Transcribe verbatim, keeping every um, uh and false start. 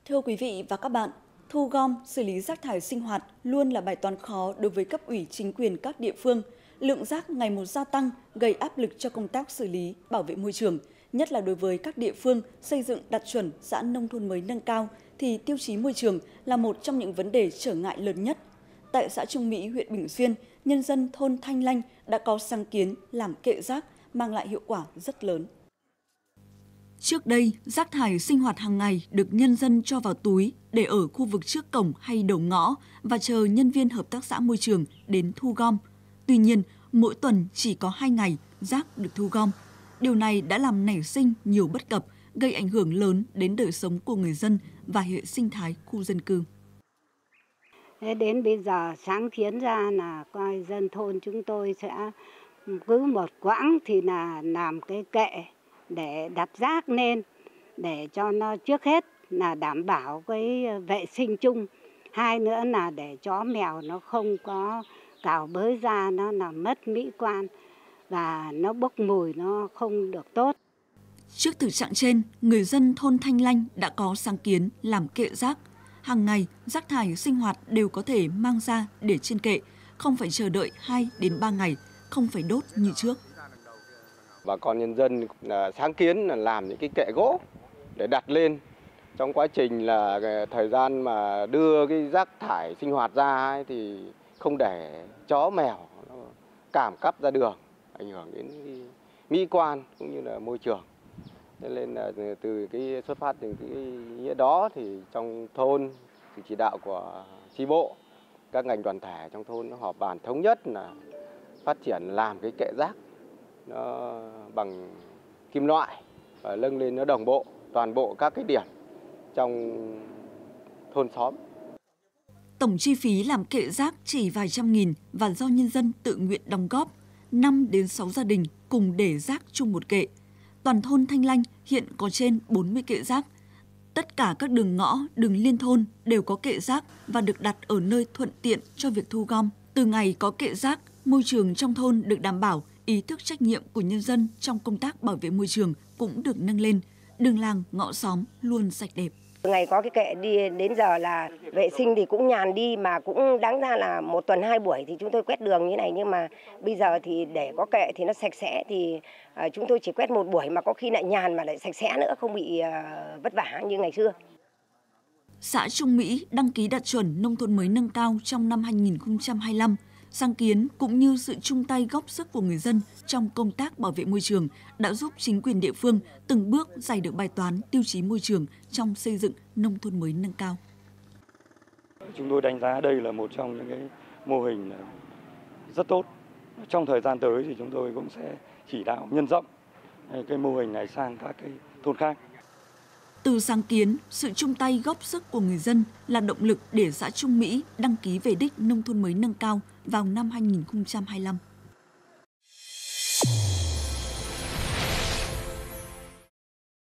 Thưa quý vị và các bạn, thu gom, xử lý rác thải sinh hoạt luôn là bài toán khó đối với cấp ủy chính quyền các địa phương. Lượng rác ngày một gia tăng gây áp lực cho công tác xử lý, bảo vệ môi trường, nhất là đối với các địa phương xây dựng đạt chuẩn xã nông thôn mới nâng cao thì tiêu chí môi trường là một trong những vấn đề trở ngại lớn nhất. Tại xã Trung Mỹ, huyện Bình Xuyên, nhân dân thôn Thanh Lanh đã có sáng kiến làm kệ rác mang lại hiệu quả rất lớn. Trước đây, rác thải sinh hoạt hàng ngày được nhân dân cho vào túi để ở khu vực trước cổng hay đầu ngõ và chờ nhân viên hợp tác xã môi trường đến thu gom. Tuy nhiên, mỗi tuần chỉ có hai ngày rác được thu gom. Điều này đã làm nảy sinh nhiều bất cập, gây ảnh hưởng lớn đến đời sống của người dân và hệ sinh thái khu dân cư. Thế đến bây giờ sáng kiến ra là coi dân thôn chúng tôi sẽ cứ một quãng thì là làm cái kệ để đặt rác lên để cho nó trước hết là đảm bảo cái vệ sinh chung, hai nữa là để chó mèo nó không có cào bới ra, nó làm mất mỹ quan và nó bốc mùi, nó không được tốt. Trước thực trạng trên, người dân thôn Thanh Lanh đã có sáng kiến làm kệ rác. Hàng ngày, rác thải sinh hoạt đều có thể mang ra để trên kệ, không phải chờ đợi hai đến ba ngày, không phải đốt như trước. Bà con nhân dân là sáng kiến là làm những cái kệ gỗ để đặt lên. Trong quá trình là thời gian mà đưa cái rác thải sinh hoạt ra ấy, thì không để chó mèo nó cảm cắp ra đường, ảnh hưởng đến cái mỹ quan cũng như là môi trường. Nên là từ cái xuất phát từ cái nghĩa đó thì trong thôn, sự chỉ đạo của chi bộ, các ngành đoàn thể trong thôn nó họp bàn thống nhất là phát triển làm cái kệ rác nó bằng kim loại và nâng lên nó đồng bộ toàn bộ các cái điểm trong thôn xóm. Tổng chi phí làm kệ rác chỉ vài trăm nghìn và do nhân dân tự nguyện đóng góp, năm đến sáu gia đình cùng để rác chung một kệ. Toàn thôn Thanh Lanh hiện có trên bốn mươi kệ rác. Tất cả các đường ngõ, đường liên thôn đều có kệ rác và được đặt ở nơi thuận tiện cho việc thu gom. Từ ngày có kệ rác, môi trường trong thôn được đảm bảo, ý thức trách nhiệm của nhân dân trong công tác bảo vệ môi trường cũng được nâng lên. Đường làng, ngõ xóm luôn sạch đẹp. Ngày có cái kệ đi đến giờ là vệ sinh thì cũng nhàn đi, mà cũng đáng ra là một tuần hai buổi thì chúng tôi quét đường như này, nhưng mà bây giờ thì để có kệ thì nó sạch sẽ thì uh, chúng tôi chỉ quét một buổi mà có khi lại nhàn mà lại sạch sẽ nữa, không bị uh, vất vả như ngày xưa. Xã Trung Mỹ đăng ký đạt chuẩn nông thôn mới nâng cao trong năm hai nghìn không trăm hai mươi lăm. Sáng kiến cũng như sự chung tay góp sức của người dân trong công tác bảo vệ môi trường đã giúp chính quyền địa phương từng bước giải được bài toán tiêu chí môi trường trong xây dựng nông thôn mới nâng cao. Chúng tôi đánh giá đây là một trong những cái mô hình rất tốt. Trong thời gian tới thì chúng tôi cũng sẽ chỉ đạo nhân rộng cái mô hình này sang các cái thôn khác. Từ sáng kiến, sự chung tay góp sức của người dân là động lực để xã Trung Mỹ đăng ký về đích nông thôn mới nâng cao vào năm hai nghìn không trăm hai mươi lăm.